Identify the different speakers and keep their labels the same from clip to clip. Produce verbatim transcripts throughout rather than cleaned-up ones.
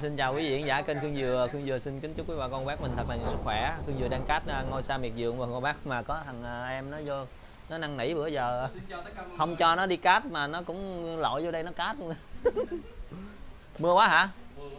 Speaker 1: xin chào quý vị khán giả kênh Khương Dừa. Khương Dừa xin kính chúc quý bà con bác mình thật là nhiều sức khỏe. Khương Dừa đang cát ngôi sao miệt vườn và con bác mà có thằng em nó vô nó năn nỉ bữa giờ không cho nó đi cát mà nó cũng lội vô đây nó cát luôn. Mưa quá hả?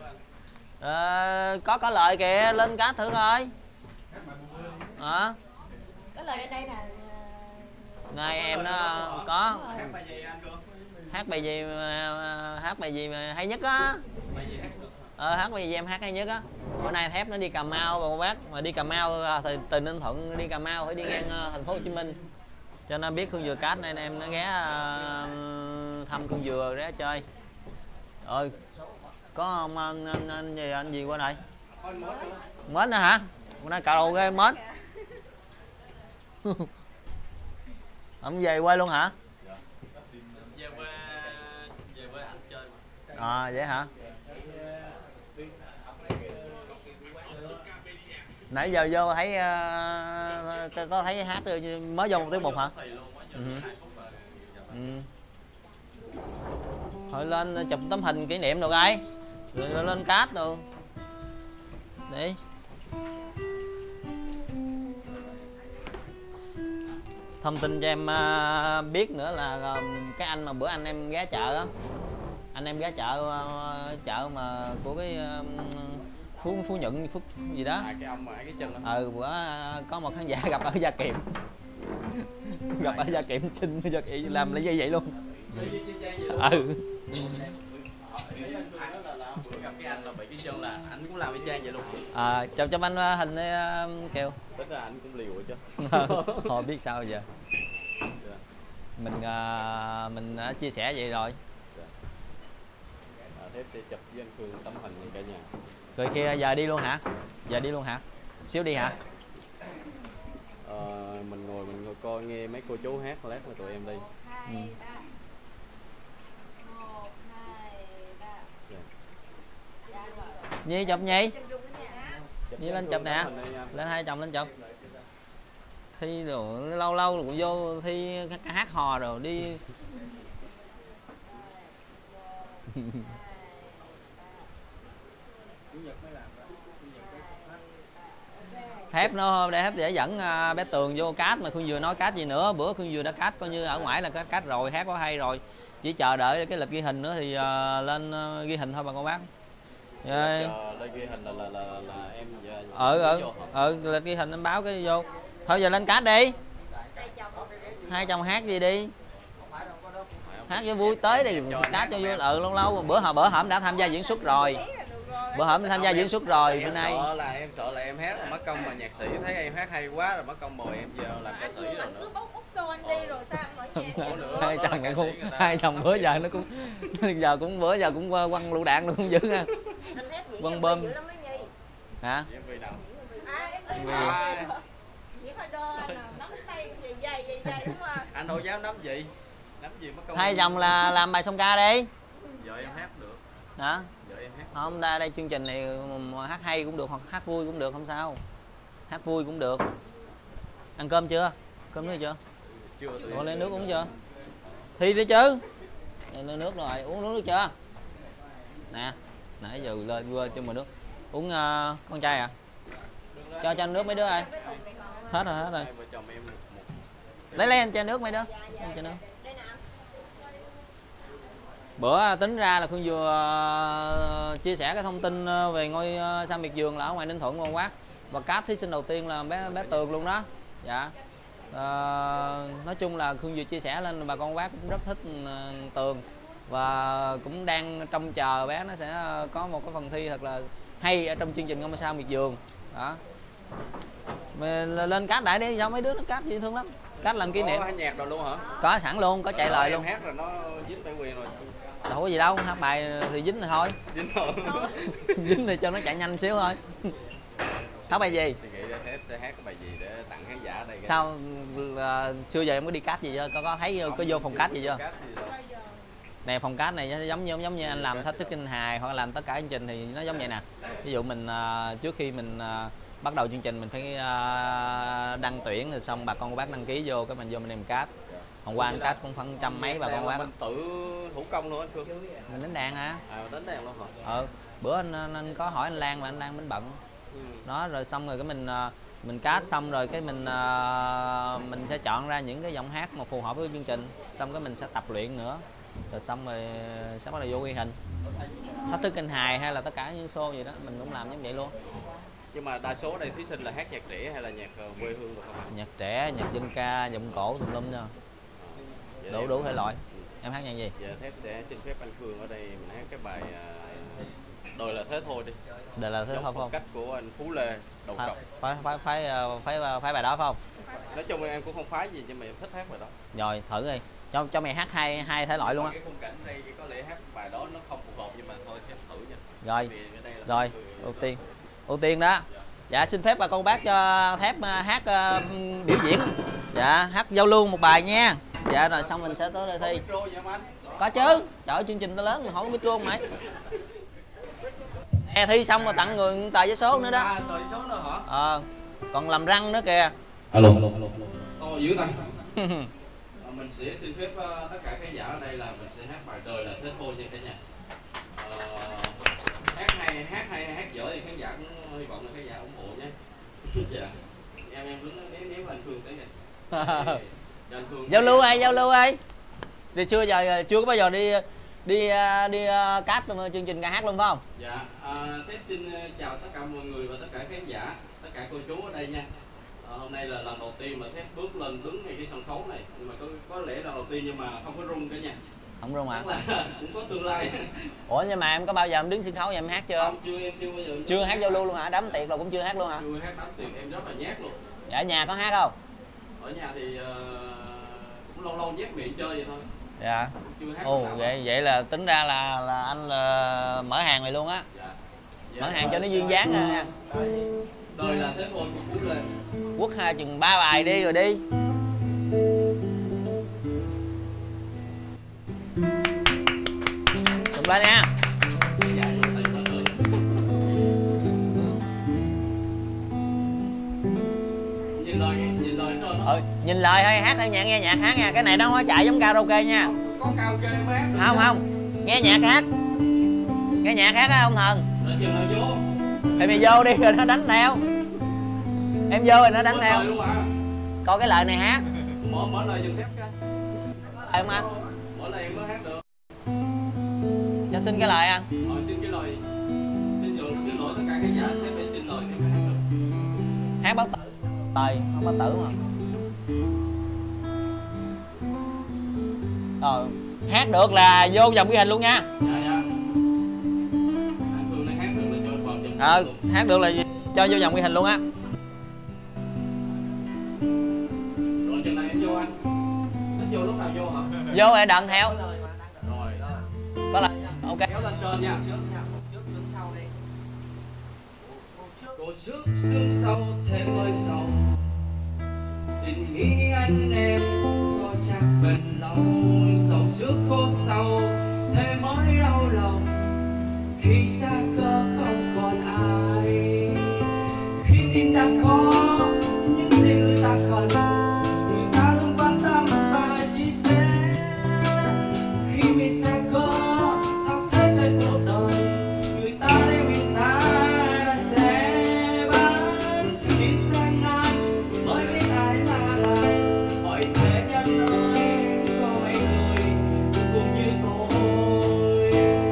Speaker 1: À, có có lời kìa, lên cát thử coi. Hả?
Speaker 2: Có lời ở đây là
Speaker 1: này em nó có hát bài gì hát bài gì mà hay nhất á. Ờ, hát bài gì em hát hay nhất á. Bữa nay Thép nó đi Cà Mau và con bác mà đi Cà Mau thì từ Ninh Thuận đi Cà Mau phải đi ngang thành phố Hồ Chí Minh, cho nên biết Khương Dừa cát nên em nó ghé thăm Khương Dừa ghé chơi. Rồi có ông anh, anh, anh gì anh gì qua đây mến nữa hả? Bữa nay cà đầu ghê mến. Ông về quê luôn hả?
Speaker 3: Về quê về quê anh chơi.
Speaker 1: À vậy hả? Nãy giờ vô thấy uh, có thấy hát mới vô một tiết mục hả? Ừ. Ừ. Thôi lên chụp tấm hình kỷ niệm được ai? Rồi lên cát rồi. Đi. Thông tin cho em uh, biết nữa là uh, cái anh mà bữa anh em ghé chợ á, anh em ghé chợ uh, chợ mà của cái uh, phú phú nhuận phú gì đó.
Speaker 3: À, cái ông mà cái chân đó.
Speaker 1: Ừ bữa uh, có một khán giả gặp ở Gia Kiệm. Gặp ở Gia Kiệm xin Gia Kiệm làm lấy dây vậy luôn. Ừ.
Speaker 3: Bữa gặp cái anh là bị cái chân là anh cũng làm y chang vậy luôn.
Speaker 1: À, chào cho anh hình uh, kêu.
Speaker 3: Tức là anh cũng liều rồi chứ.
Speaker 1: Thôi biết sao giờ. Mình uh, mình uh, chia sẻ vậy rồi.
Speaker 3: À, Thép sẽ chụp với anh Khương tấm hình cả nhà.
Speaker 1: Rồi khi giờ đi luôn hả? Giờ đi luôn hả? Xíu đi hả?
Speaker 3: Ờ, mình ngồi mình ngồi coi nghe mấy cô chú hát lát rồi tụi em đi.
Speaker 1: Ừ. Nhi chụp Nhi. Nhi lên chụp nè. Lên hai chồng lên chụp. Thi rồi lâu lâu rồi cũng vô thi hát hò rồi đi. Thép nó để Thép để dẫn uh, bé Tường vô cát mà Khương Dừa nói cát gì nữa. Bữa Khương Dừa đã cát coi như ở ngoài là cát, cát rồi, hát có hay rồi, chỉ chờ đợi cái lịch ghi hình nữa thì uh, lên uh, ghi hình thôi bà con bác.
Speaker 3: Lịch, uh, lịch ghi hình là là là, là em giờ
Speaker 1: ừ ừ ừ lịch ghi hình em báo cái vô. Thôi giờ lên cát đi. Hai chồng hát gì đi, hát cho vui tới đi, cát cho vui. Ừ lâu lâu bữa hổm bữa hổm đã tham gia diễn xuất rồi, bữa hổm tham gia diễn xuất rồi. Bữa nay
Speaker 3: sợ là em sợ là em hát mà mất công mà nhạc sĩ thấy em hát hay quá rồi mất công mời em giờ làm ca sĩ rồi nữa.
Speaker 1: Hai chồng cũng hai chồng bữa giờ nó cũng giờ cũng bữa giờ cũng quăng lựu đạn luôn cũng dữ ha. Quăng bơm hả?
Speaker 3: Anh đâu dám nắm gì nắm gì mất công.
Speaker 1: Hai chồng là làm bài song ca đi.
Speaker 3: Giờ em hát được
Speaker 1: Hả?
Speaker 3: Giờ em hát
Speaker 1: không ra đây chương trình này hát hay cũng được hoặc hát vui cũng được, không sao, hát vui cũng được. Ăn cơm chưa? Cơm nữa chưa?
Speaker 3: Chưa.
Speaker 1: Ủa, lấy nước uống chưa? Thi đi chứ. Lấy nước rồi, uống nước, nước chưa? Nè, nãy giờ lên quên cho mà nước. Uống uh, con trai à? Cho cho nước mấy đứa ơi. Hết rồi, hết rồi. Lấy lấy anh chai nước mấy đứa. Anh chai nước. Bữa tính ra là Khương vừa chia sẻ cái thông tin về ngôi sao miệt vườn là ở ngoài Ninh Thuận ngon quá. Và cáp thí sinh đầu tiên là bé bé Tường luôn đó. Dạ. À, nói chung là Khương vừa chia sẻ lên bà con bác cũng rất thích Tường và cũng đang trông chờ bé nó sẽ có một cái phần thi thật là hay ở trong chương trình ngôi sao miệt vườn đó. Mình lên cát đại đi, sao mấy đứa nó cát dễ thương lắm. Cát làm kỷ niệm.
Speaker 3: Có nhạc rồi luôn hả?
Speaker 1: Có sẵn luôn, có chạy lời luôn.
Speaker 3: Hát rồi nó dính bản quyền rồi.
Speaker 1: Đâu có gì đâu, hát bài thì dính thì thôi.
Speaker 3: Dính rồi.
Speaker 1: Dính thì cho nó chạy nhanh xíu thôi. Hát bài gì?
Speaker 3: Thì nghĩ ra Thép sẽ hát cái bài gì để tặng khán giả ở đây.
Speaker 1: Sao uh, xưa giờ em có đi cát gì chưa? Có, có thấy không, có vô phòng cát gì chưa? Nè phòng cát này giống như giống như anh làm Thách Thức Kinh Hài hoặc làm tất cả chương trình thì nó giống vậy nè. Ví dụ mình uh, trước khi mình uh, bắt đầu chương trình mình phải uh, đăng tuyển rồi xong bà con cô bác đăng ký vô cái mình vô mình làm cát. Hôm qua anh cát cũng khoảng trăm mấy bà con bác.
Speaker 3: Mình tự thủ công luôn anh Khương.
Speaker 1: Mình đánh đàn hả?
Speaker 3: À đánh đàn luôn hả?
Speaker 1: Ừ. Bữa anh, anh, anh có hỏi anh Lan mà anh Lan mình bận.
Speaker 3: Ừ.
Speaker 1: Đó rồi xong rồi cái mình mình cast xong rồi cái mình uh, mình sẽ chọn ra những cái giọng hát mà phù hợp với chương trình, xong cái mình sẽ tập luyện nữa, rồi xong rồi sẽ bắt đầu vô ghi hình. Thách thức kênh hài hay là tất cả những show gì đó mình cũng làm giống vậy luôn.
Speaker 3: Nhưng mà đa số đây thí sinh là hát nhạc trẻ hay là nhạc quê hương rồi không ạ?
Speaker 1: Nhạc trẻ, nhạc dân ca, giọng cổ tùm lum nha.
Speaker 3: Dạ,
Speaker 1: Đủ đủ thể loại. Em hát nhạc gì?
Speaker 3: Dạ thép sẽ xin phép anh Phương ở đây mình hát cái bài uh, Đời là thế thôi đi.
Speaker 1: Đời là thế thôi
Speaker 3: phong
Speaker 1: không?
Speaker 3: cách của anh Phú Lê đầu
Speaker 1: À,
Speaker 3: trọc.
Speaker 1: phải phải phải phải phải bài đó phải không?
Speaker 3: Nói chung em cũng không phái gì nhưng mà em thích hát bài đó.
Speaker 1: Rồi thử đi. Cho cho mày hát hai hai thể loại luôn á.
Speaker 3: Cái khung cảnh đây có lẽ hát bài đó nó không phù hợp nhưng mà thôi em thử nha.
Speaker 1: Rồi. Rồi, ưu tiên. Ưu tiên đó. Dạ xin phép bà con bác cho Thép hát uh, biểu diễn. Dạ hát giao lưu một bài nha. Dạ rồi xong mình sẽ tới đây thi. Có chứ. Trời ơi, chương trình to lớn mà hỏi có micro không mày? E thi xong rồi tặng người tờ giấy số nữa đó.
Speaker 3: À, tờ giấy số nữa hả?
Speaker 1: Ờ. Còn làm răng nữa kìa.
Speaker 3: Alo. Ồ dữ ta. Mình sẽ xin phép uh, tất cả khán giả ở đây là mình sẽ hát bài Đời là thế thôi nha cả nhà. Uh, hát hay hát hay hát dở thì khán giả cũng hy vọng là khán giả ủng hộ nhé. Dạ. Em em đứng nếu nếu anh Phương tới nha.
Speaker 1: Giao lưu ai giao lưu ai. Thì chưa giờ chưa có bao giờ đi đi đi uh, cast chương trình ca hát luôn phải không?
Speaker 3: Dạ. Uh, Thép xin chào tất cả mọi người và tất cả khán giả, tất cả cô chú ở đây nha. À, hôm nay là lần đầu tiên mà Thép bước lên đứng ngay cái sân khấu này, nhưng mà có có lẽ lần đầu tiên nhưng mà không có rung cả nhà.
Speaker 1: Không rung à?
Speaker 3: Cũng có tương lai.
Speaker 1: Ủa nhưng mà em có bao giờ em đứng sân khấu và em hát chưa?
Speaker 3: Không, chưa em chưa bao giờ.
Speaker 1: Chưa hát giao lưu luôn hả? Đám tiệc rồi cũng chưa hát luôn hả?
Speaker 3: Chưa hát đám tiệc em rất là nhát luôn.
Speaker 1: Dạ ở nhà có hát không?
Speaker 3: Ở nhà thì uh, cũng lâu lâu nhét miệng chơi vậy thôi.
Speaker 1: Dạ.
Speaker 3: Chưa hát.
Speaker 1: Ồ vậy vậy là tính ra là là anh là mở hàng này luôn á. Dạ. Dạ, mở hàng cho nó duyên dáng ra nha.
Speaker 3: Đời là thế thôi của Phú Lê.
Speaker 1: Quất hai chừng ba bài đi rồi đi. Sụp lên nha.
Speaker 3: Nhìn lời nhìn lời cho nó.
Speaker 1: Ừ, nhìn lời thôi, hát theo nhạc nghe nhạc hát nha. Cái này nó không có chạy giống karaoke nha.
Speaker 3: Có karaoke mới hát được.
Speaker 1: Không không. Nghe nhạc hát. Nghe nhạc hát á ông Thần.
Speaker 3: Rồi chừng nào vô.
Speaker 1: Thì mày vô đi rồi nó đánh theo. Em vô rồi nó đánh theo. Coi cái lời này hát.
Speaker 3: Mở mở lời giùm Thép cái.
Speaker 1: Lời không anh?
Speaker 3: Mở lời em mới hát được.
Speaker 1: Cho xin cái lời anh.
Speaker 3: Rồi xin cái lời. Xin lỗi xin lỗi tất cả khán giả, Thép phải xin lời thì mới hát được.
Speaker 1: Hát bất tử. Tời, không bất tử mà. Ờ, hát được là vô vòng ghi hình luôn nha.
Speaker 3: Dạ dạ. Anh Phương này hát được là cho vào vòng.
Speaker 1: Ờ, hát được là cho vô vòng ghi hình luôn á.
Speaker 3: Rồi chừng này em vô anh. Nó vô lúc nào vô hả?
Speaker 1: Vô rồi đận theo.
Speaker 3: Rồi.
Speaker 1: Có lời. Ok.
Speaker 3: Kéo lên trên nha. Cô trước xương sau thêm hơi sầu. Tình nghĩ anh em có chắc bền lâu. Sầu trước khô sau thêm mới đau lòng. Khi xa cơ không còn ai. Khi tim đã có những gì người ta cần. Người ta luôn quan tâm và chia sẻ. Khi mình xa cơ thắp thế trên cuộc đời. Người ta để mình ta sẽ bán. Khi sang nan mới biết ai là ai. Hỏi thế nhân ơi có mấy người cũng như tôi.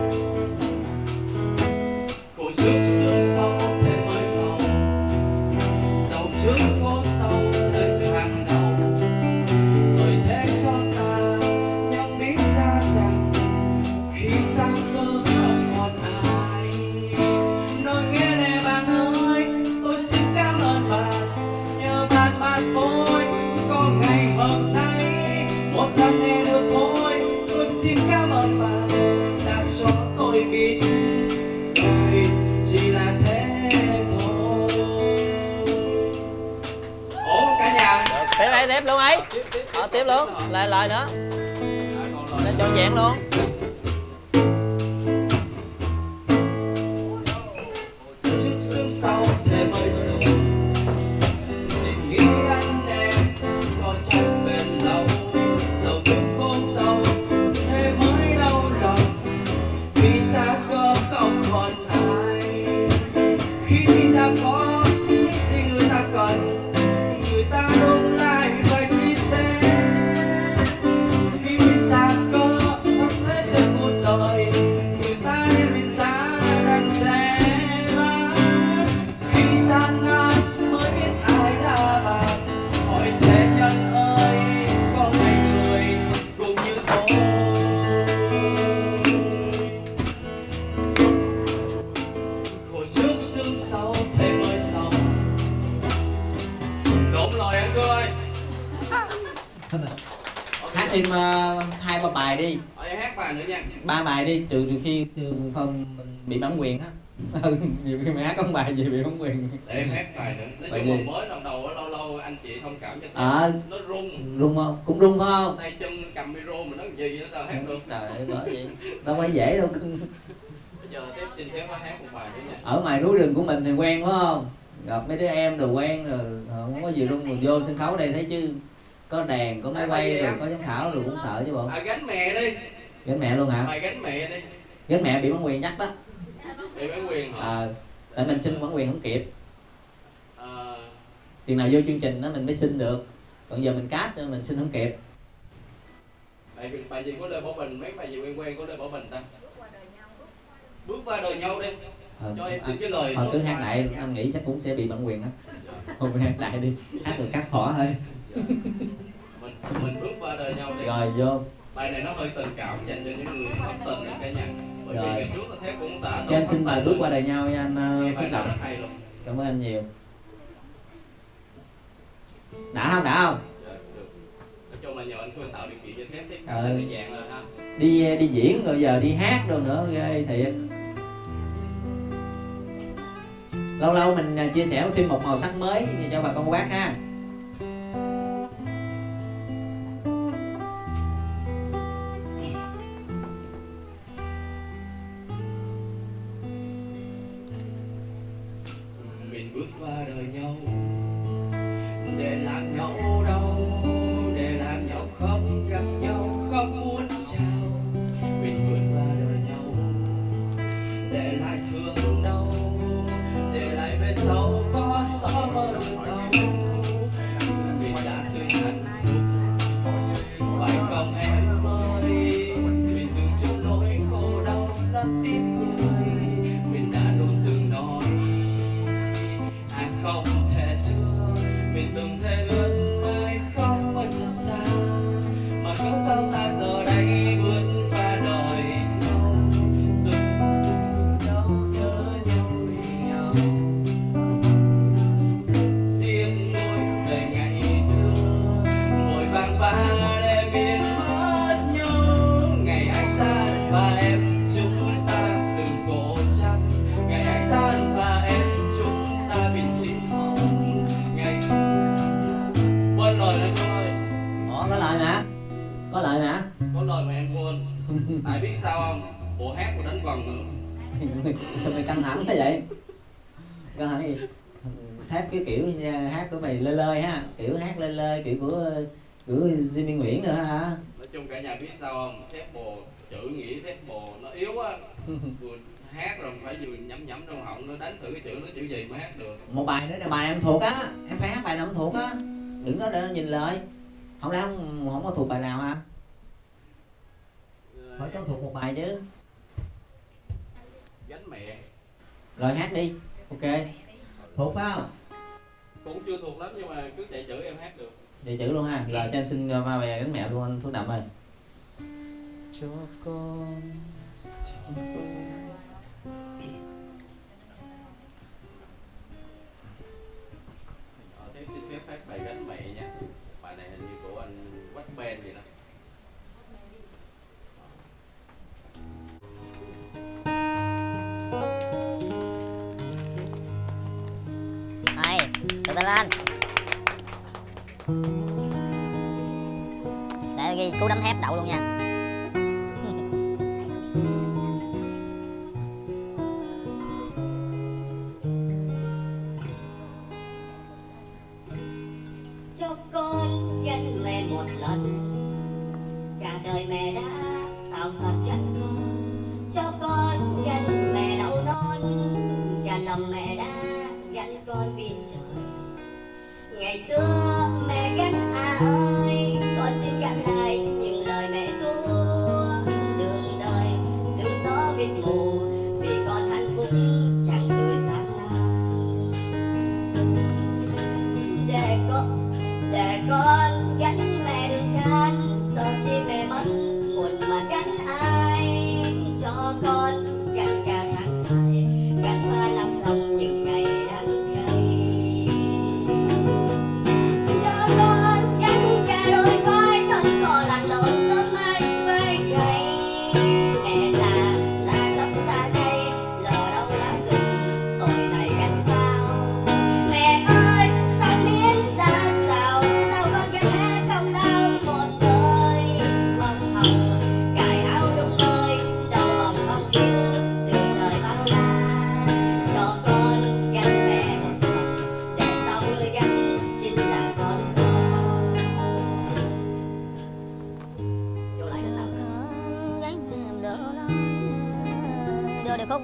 Speaker 3: Cô trước xương sau thêm mới sầu. Sầu trước có sâu lên hàng đầu. Bởi thế cho ta nhau biết ra rằng khi xa cơ không còn ai. Nói nghe nè bạn ơi, tôi xin cảm ơn bạn. Nhờ bạn mà tôi có ngày hôm nay. Một lần nghe được thôi, tôi xin cảm ơn bạn đã cho tôi biết đời chỉ là thế thôi. Ủa cả nhà.
Speaker 1: Tiếp ấy, tiếp luôn ấy. Ờ, tiếp luôn. Lời lời nữa. Nên trọn vẹn luôn.
Speaker 3: Trước xương sau thêm hơi sầu. Tình nghĩ anh em có chắc bền lâu. Sầu trước khô sâu thêm mới đau lòng. Vì xa cơ không còn ai.
Speaker 1: Hát thêm uh, hai ba bài đi.
Speaker 3: Ờ, hát bài nữa nha.
Speaker 1: Ba bài đi, trừ trừ khi không mình bị bản quyền á. Ừ, nhiều khi mày hát không bài gì bị bản quyền.
Speaker 3: Để em hát bài nữa. Nói
Speaker 1: Bài
Speaker 3: chung
Speaker 1: gì?
Speaker 3: là mới lần đầu lâu lâu anh chị thông cảm cho tôi.
Speaker 1: À,
Speaker 3: nó rung.
Speaker 1: Rung không? Cũng rung phải không?
Speaker 3: Tay chân cầm micro mà nói gì nó sao hát được.
Speaker 1: Trời ơi, bởi vậy. Đâu phải dễ đâu.
Speaker 3: Bây giờ tiếp xin phép hát một bài nữa nha.
Speaker 1: Ở ngoài núi rừng của mình thì quen phải không? Gặp mấy đứa em rồi quen rồi, không có gì rung rồi vô sân khấu đây thấy chứ. Có đàn, có máy bay rồi, có giám khảo rồi cũng sợ chứ bộ.
Speaker 3: À, gánh mẹ đi.
Speaker 1: Gánh mẹ luôn hả?
Speaker 3: Bài gánh mẹ đi.
Speaker 1: Gánh mẹ bị bản quyền chắc đó.
Speaker 3: Bị bản quyền hả?
Speaker 1: À, tại mình xin bản quyền không kịp.
Speaker 3: À...
Speaker 1: Chừng nào vô chương trình đó mình mới xin được. Còn giờ mình cát cho mình xin không kịp.
Speaker 3: Bài, bài gì của Lê Bảo Bình, mấy bài gì quen quen của Lê Bảo Bình ta? Bước qua đời nhau đi.
Speaker 1: Ờ,
Speaker 3: cho em xin cái lời.
Speaker 1: Thôi cứ hát đại, anh nghĩ chắc cũng sẽ bị bản quyền đó. Thôi hát đại đi, hát được cắt bỏ thôi.
Speaker 3: mình mình bước qua đời nhau đi.
Speaker 1: Rồi vô.
Speaker 3: Bài này nó hơi tình cảm dành cho những người thất tình đó cả nhà. Bởi
Speaker 1: Rồi.
Speaker 3: vì ngày trước là Thép cũng đã.
Speaker 1: Cho em xin bài bước qua đời nhau nha anh Phước Đồng.
Speaker 3: Hay luôn.
Speaker 1: Cảm ơn anh nhiều. Đã không? Đã không?
Speaker 3: Dạ, được. Nói chung là nhờ anh Phương tạo điều kiện cho Thép tiếp
Speaker 1: Ờ.
Speaker 3: cái dạng rồi ha.
Speaker 1: Đi đi diễn rồi giờ đi hát đâu nữa ghê thiệt. Lâu lâu mình chia sẻ thêm một màu sắc mới cho bà con cô bác ha.
Speaker 3: Mình bước qua đời nhau để làm nhau đau, để làm nhau khóc, gặp nhau không muốn chào. Mình bước qua đời nhau để lại thương đau, để lại về sau có gió mơ đường đau. Mình đã thương hạnh phúc phải không em ơi, mình từng chịu nỗi khổ đau đã tim người. Mình đã luôn từng nói anh không thể chưa, mình từng thề ước mãi không bao giờ xa. Mà có sao ta giờ đây bước qua đời nhau, rồi nhau nhớ nhau vì nhau. Tiếng nói về ngày xưa vội vàng qua để biến mất nhau. Ngày anh xa và em chúng ta từng cố chắc, ngày anh xa và em chúng ta bình yên hồng. Ngày quên lời này cô ơi.
Speaker 1: Ủa có lời nè. Có lời nè.
Speaker 3: Có lời mà em quên. Tại biết sao không? Bộ hát của đánh vần nữa.
Speaker 1: Sao mày căng thẳng thế vậy? Căng thẳng gì? Thép cái kiểu hát của mày lơi lơi ha, kiểu hát lơi lơi kiểu của của Jimmy Nguyễn nữa hả?
Speaker 3: Nói chung cả nhà biết sao không? Thép bồ, chữ nghĩa thép bồ nó yếu á. Vừa hát rồi phải vừa nhẩm nhẩm trong họng, nó đánh thử cái chữ nó chữ gì mới hát được.
Speaker 1: Một bài nữa là bài em thuộc á, em phải hát bài nào em thuộc á. Đừng có để nhìn lời. Không lẽ không, không có thuộc bài nào hả? Phải có thuộc một bài chứ.
Speaker 3: Gánh mẹ.
Speaker 1: Rồi hát đi. Ok. Thuộc phải không?
Speaker 3: Cũng chưa thuộc lắm nhưng mà cứ chạy chữ em hát được.
Speaker 1: Vậy chữ luôn ha. Rồi cho em xin ba bài gánh mẹ luôn anh Phước Đậm ơi. Cho con, cho con.
Speaker 3: Ờ, thế xin phép hát bài gánh mẹ nha. Bài này hình như của anh Quách Ben gì đó.
Speaker 2: Này, từ từ lên. Để ghi cú đấm thép đậu luôn nha.
Speaker 4: Cho con gánh mẹ một lần, cả đời mẹ đã tạo thật gánh con. Cho con gánh mẹ đau non, cả lòng mẹ đã gánh con bên trời. Ngày xưa mẹ gánh à ơi, con xin gánh lại những lời mẹ ru.
Speaker 2: khúc.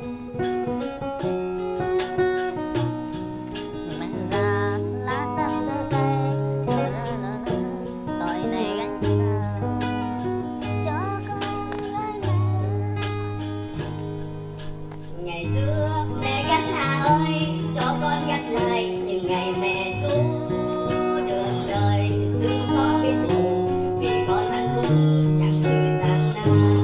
Speaker 2: Mẹ già lá sắc sơ cây, tội này gánh sao cho con gái mẹ.
Speaker 4: Ngày xưa mẹ gánh Hà ơi, cho con gánh lại những ngày mẹ xuống đường đời. Sương gió biết buồn vì con hạnh phúc chẳng từ gian nan.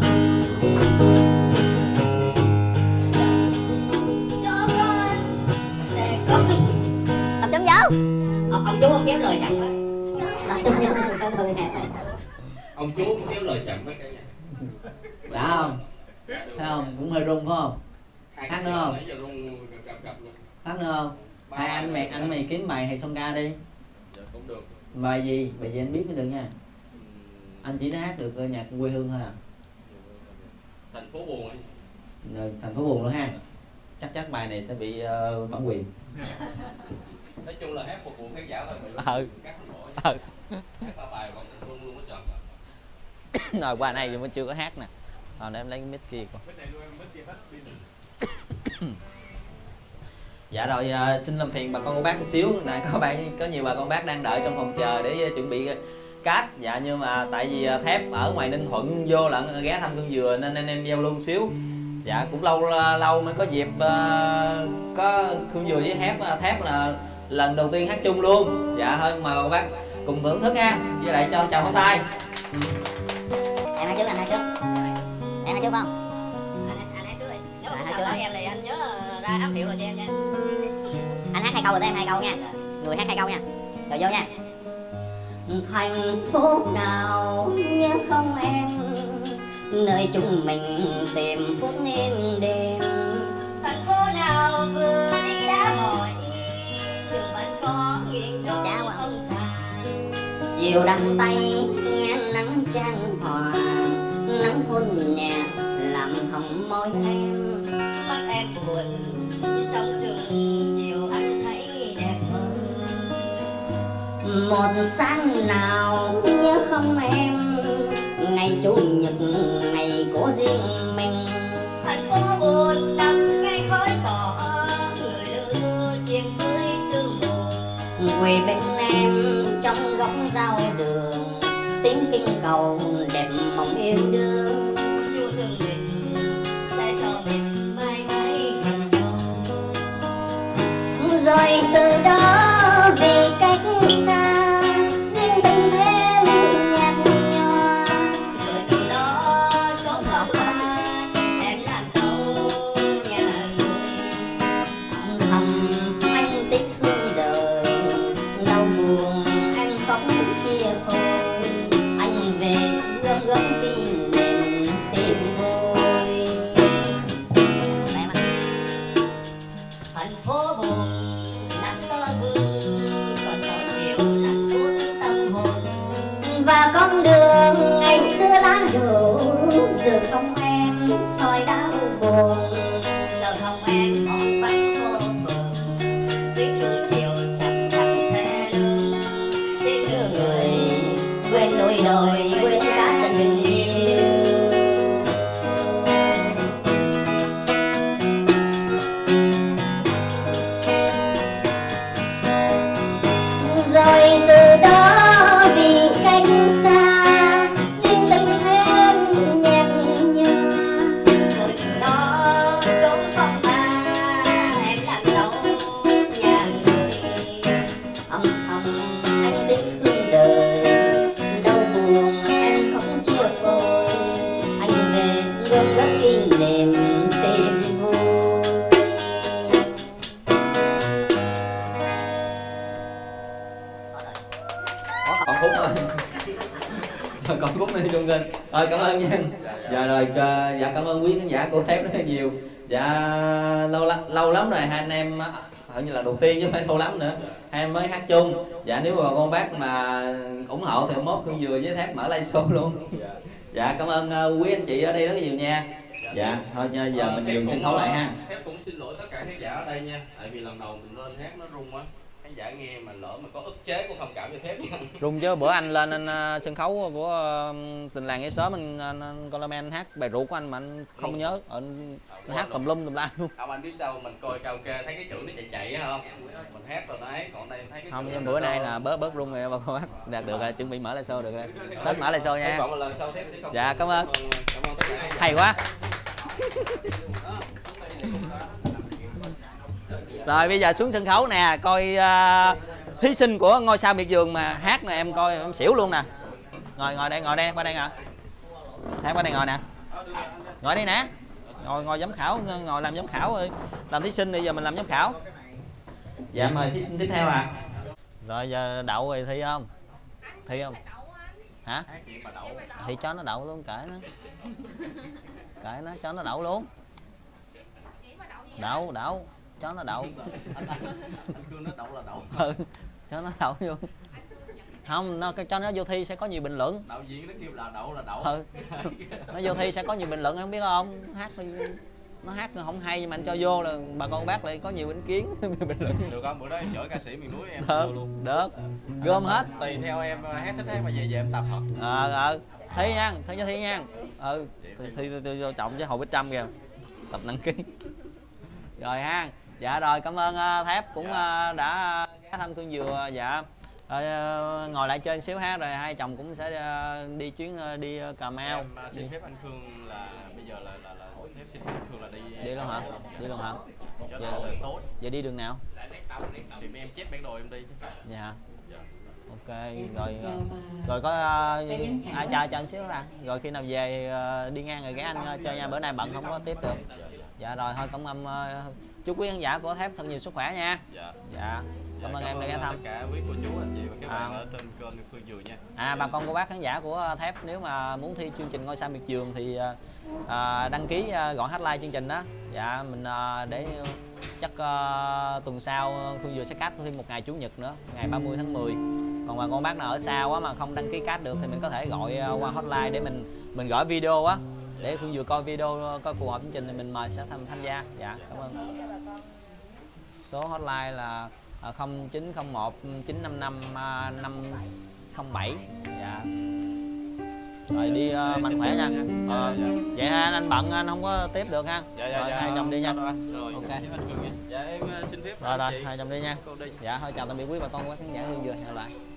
Speaker 4: Cho con để con
Speaker 2: Tập trung vô.
Speaker 4: Ông, ông chú không kéo lời chậm quá.
Speaker 2: Tập trung vô người ta cười nè.
Speaker 3: Ông chú cũng kéo lời chậm quá cả nhà.
Speaker 1: Đã không? Thấy không? Cũng hơi rung phải không? Hát nữa không? Hát nữa không? Hai anh mày anh mày kiếm bài hay song ca đi.
Speaker 3: Dạ cũng được.
Speaker 1: Bài gì? Bài gì anh biết mới được nha. Anh chỉ đã hát được nhạc quê hương thôi à.
Speaker 3: Thành phố buồn ấy.
Speaker 1: Rồi, thành phố buồn nữa ha. Chắc chắc bài này sẽ bị uh, bản quyền.
Speaker 3: Nói chung là hát phục vụ khán giả thôi mà.
Speaker 1: Ừ.
Speaker 3: Cắt nổi.
Speaker 1: Ừ.
Speaker 3: Hát ba bài vẫn luôn luôn có chọn.
Speaker 1: Rồi qua này mới chưa có hát nè. Rồi để em lấy cái mic kia coi. Dạ rồi, uh, xin làm phiền bà con cô bác một xíu. Nè có bạn có nhiều bà con bác đang đợi trong phòng chờ để uh, chuẩn bị uh, cát. Dạ nhưng mà tại vì uh, Thép ở ngoài Ninh Thuận vô lận ghé thăm Thương Dừa nên anh em giao lưu xíu. Dạ cũng lâu uh, lâu mới có dịp uh, có Thương Dừa với Thép uh, Thép là lần đầu tiên hát chung luôn. Dạ thôi mời bà bác cùng thưởng thức ha. Với lại cho chào pháo tay.
Speaker 2: Em hát trước, anh hát trước. Em hát trước không?
Speaker 4: Anh, anh hát trước đi. Nếu mà
Speaker 2: À,
Speaker 4: không
Speaker 2: hát
Speaker 4: chào
Speaker 2: trước.
Speaker 4: tới em thì anh nhớ ra ám hiệu rồi cho em nha.
Speaker 2: Anh hát hai câu rồi tới em hai câu nha. Người hát hai câu nha. Rồi vô nha.
Speaker 4: Thành phố nào nhớ không em, nơi chúng mình tìm phút êm đềm. Thành phố nào vừa đi đã mỏi, đường vẫn có nghiêng gió không xa. Chiều đặt tay nghe nắng trang hòa, nắng hôn nhẹ làm hồng môi em. Mắt em buồn trong sương chiều anh thấy đẹp hơn. Một sáng nào nhớ không em, ngày chủ nhật ngày của riêng mình. Thành phố buồn nằm ngay khói cỏ, người đưa chìm dưới sương mù. Quê bên em trong góc giao đường, tiếng kinh cầu đẹp mộng yêu đương. Chúa thương mình sẽ cho mình mãi mãi gần nhau. Rồi từ đó vì cách xa, duyên tình thêm nhạt nhòa. Rồi từ đó chốn vòng hoa, em làm dâu nhà người. Âm thầm anh tiếc thương đời, đau buồn em khóc chia phôi. Anh về gom góp tin đêm tìm vui. Thành phố buồn nắng gió vương, còn gió chiều lạnh buốt tâm hồn. Và con đường ngày xưa đã đổ, giờ không em soi đau buồn. Giờ không em mong vắng vô phường, tiếc thương chiều chẳng chẳng thế lương. Tiếc thương người quên núi đồi, quên cả tình yêu. Rồi từ đó vì cách xa, duyên tình thêm nhạt nhòa. Rồi từ đó trốn phong ba, em làm dâu nhà người. Âm thầm anh tiếc thương đời, đau buồn em không chia phôi. Anh về gom góp kỷ niệm tìm vui.
Speaker 1: Còn Phúc ơi. Rồi còn Phúc đi chung lên. Rồi cảm ơn nha. Dạ rồi uh, dạ cảm ơn quý khán giả của Thép rất là nhiều. Dạ lâu lắm lâu lắm rồi hai anh em hình như là đầu tiên chứ không phải lâu lắm nữa. Hai em mới hát chung. Dạ nếu mà con bác mà ủng hộ thì mốt Thương Dừa với Thép mở live show luôn. Dạ cảm ơn uh, quý anh chị ở đây rất là nhiều nha. Dạ thôi giờ mình dừng sân khấu lại ha.
Speaker 3: Thép cũng xin lỗi tất cả khán giả ở đây nha, tại vì lần đầu mình lên hát nó rung quá. khán giả nghe mà lỡ mà có ức chế cũng thông cảm cho Thép nha.
Speaker 1: Rung chứ bữa anh lên anh, uh, sân khấu của uh, Tình Làng Nghĩa Sớm anh, anh, anh Coleman anh hát bài ruột của anh mà anh không Rung. nhớ anh, anh hát tùm lum tùm la luôn.
Speaker 3: Ông anh biết sao mình coi karaoke thấy cái chữ nó chạy chạy á không? Mình hát rồi đấy, còn đây thấy cái
Speaker 1: không nhưng bữa nay là bớt bớt rung rồi bà con hát đạt được rồi, chuẩn bị mở lại show được rồi. Tết mở lại show nha. Dạ cảm ơn.
Speaker 3: Cảm ơn tất cả.
Speaker 1: Hay quá. Rồi bây giờ xuống sân khấu nè, coi uh, thí sinh của Ngôi Sao Miệt Vườn mà hát nè, em coi em xỉu luôn nè. Ngồi ngồi đây, ngồi đây, qua đây nè. Hát qua đây ngồi nè. Ngồi đây nè. Ngồi ngồi giám khảo, ngồi làm giám khảo ơi. Làm thí sinh bây giờ mình làm giám khảo. Dạ mời thí sinh tiếp theo à. Rồi giờ đậu rồi thi không? Thi không? Hả? Thì cho nó đậu luôn, kệ nó. Kệ nó, cho nó đậu luôn. Đậu, đậu. Cho nó đậu.
Speaker 3: Anh kêu nó đậu là đậu.
Speaker 1: Ừ, cho nó đậu vô. Không, nó cho nó vô thi sẽ có nhiều bình luận.
Speaker 3: Đạo diễn nó kêu là đậu là đậu.
Speaker 1: Ừ. Nó vô thi sẽ có nhiều bình luận, em biết không? Hát nó hát không hay nhưng mà anh cho vô là bà con bác lại có nhiều ý kiến bình luận.
Speaker 3: Được không? Bữa đó em chở ca sĩ miền núi em
Speaker 1: được,
Speaker 3: vô luôn.
Speaker 1: Được. Gom hết.
Speaker 3: Tùy theo em hát thích hát mà về về em tập thật.
Speaker 1: Ờ ờ. Thi nha, thi cho thi nha. Ừ. Thi tôi vô trọng chứ hồi bích trăm kìa. Tập nặng ký. Rồi ha. Dạ rồi, cảm ơn uh, Thép cũng uh, đã ghé thăm Thương Dừa. Dạ. Uh, ngồi lại chơi xíu hát rồi hai chồng cũng sẽ uh, đi chuyến uh, đi uh, Cà Mau.
Speaker 3: Em uh, xin phép anh Khương là bây giờ là là, là Thép xin phép anh Khương là đi.
Speaker 1: Đi luôn hả? Đi luôn hả?
Speaker 3: Cho
Speaker 1: Dạ.
Speaker 3: là tối.
Speaker 1: Vậy đi đường nào?
Speaker 3: Thì em chép bản đồ em đi chứ sao?
Speaker 1: Dạ hả?
Speaker 3: Dạ.
Speaker 1: Ok, rồi rồi có uh, ai cho cho anh xíu à. Rồi khi nào về uh, đi ngang rồi ghé anh uh, chơi nha, bữa nay bận không có tiếp được. Dạ rồi thôi cũng um, uh, chúc quý khán giả của Thép thật nhiều sức khỏe nha.
Speaker 3: Dạ.
Speaker 1: Dạ. Cảm ơn
Speaker 3: Dạ,
Speaker 1: em đã ghé thăm.
Speaker 3: tất cả quý cô chú anh chị và các bạn
Speaker 1: À.
Speaker 3: ở trên kênh Phương Dừa nha.
Speaker 1: À bà con cô bác khán giả của Thép nếu mà muốn thi chương trình Ngôi Sao Miệt Vườn thì uh, đăng ký uh, gọi hotline chương trình đó. Dạ mình uh, để chắc uh, tuần sau Phương Dừa sẽ cắt thêm một ngày chủ nhật nữa, ngày ba mươi tháng mười. Còn mà con bác nào ở xa quá mà không đăng ký cát được thì mình có thể gọi uh, qua hotline để mình mình gửi video á, để Phương Dừa coi video coi phù hợp chương trình thì mình mời sẽ tham tham gia. Dạ cảm ơn. Số hotline là không chín không một chín năm năm năm không bảy. Dạ. Rồi đi uh, mạnh khỏe nha. Ờ,
Speaker 3: dạ, dạ.
Speaker 1: Vậy ha, anh bận anh không có tiếp được ha.
Speaker 3: Dạ, dạ,
Speaker 1: rồi
Speaker 3: dạ,
Speaker 1: hai chồng đi nha.
Speaker 3: Rồi,
Speaker 1: ok.
Speaker 3: Xin phép anh Khương nha. Dạ em xin phép
Speaker 1: Rồi rồi,
Speaker 3: chị.
Speaker 1: hai chồng đi nha.
Speaker 3: Cô đi.
Speaker 1: Dạ thôi chào tạm biệt quý bà con quý khán giả Hương Dừa, hẹn gặp lại.